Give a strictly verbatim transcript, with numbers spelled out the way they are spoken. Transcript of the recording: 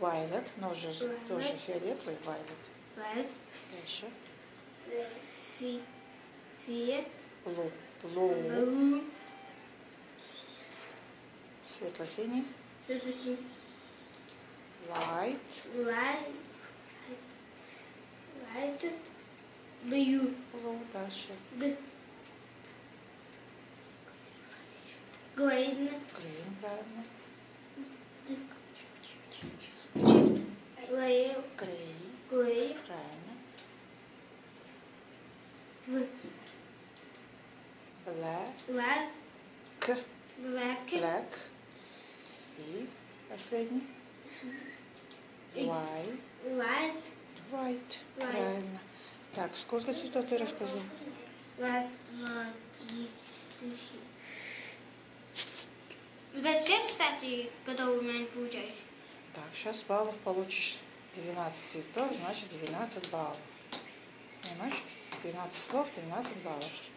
Violet, но уже Violet. тоже фиолетовый. Violet. Violet. Дальше. Фи. Фи. Blue. Blue. Blue. Светло-синий. Светло-синий. White. White. White. Blue. Blue. Дальше. Г. Green. Green, правильно. Grey. Grey. Grey. Правильно. В. Black. Black. Black. Black. И последний. White. White. White. Правильно. Так, сколько цветов ты рассказал? Раз, два, три, четыре. Это все, кстати, которые у меня получаешь? Так, сейчас баллов получишь двенадцать цветов, значит двенадцать баллов. Понимаешь? двенадцать слов, двенадцать баллов.